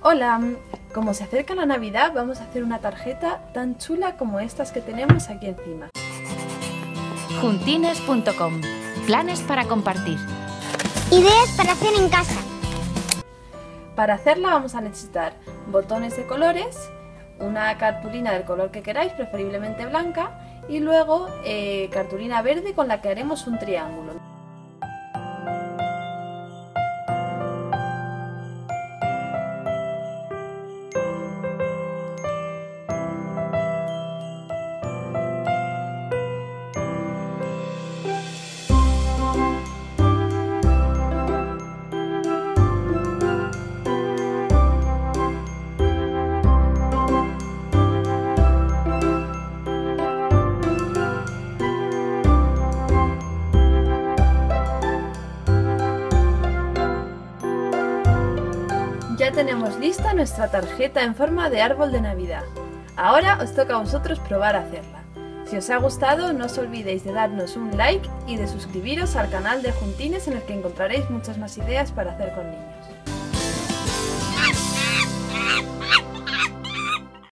Hola, como se acerca la Navidad vamos a hacer una tarjeta tan chula como estas que tenemos aquí encima. Juntines.com. Planes para compartir. Ideas para hacer en casa. Para hacerla vamos a necesitar botones de colores, una cartulina del color que queráis, preferiblemente blanca, y luego cartulina verde con la que haremos un triángulo. Ya tenemos lista nuestra tarjeta en forma de árbol de Navidad. Ahora os toca a vosotros probar a hacerla. Si os ha gustado, no os olvidéis de darnos un like y de suscribiros al canal de Juntines, en el que encontraréis muchas más ideas para hacer con niños.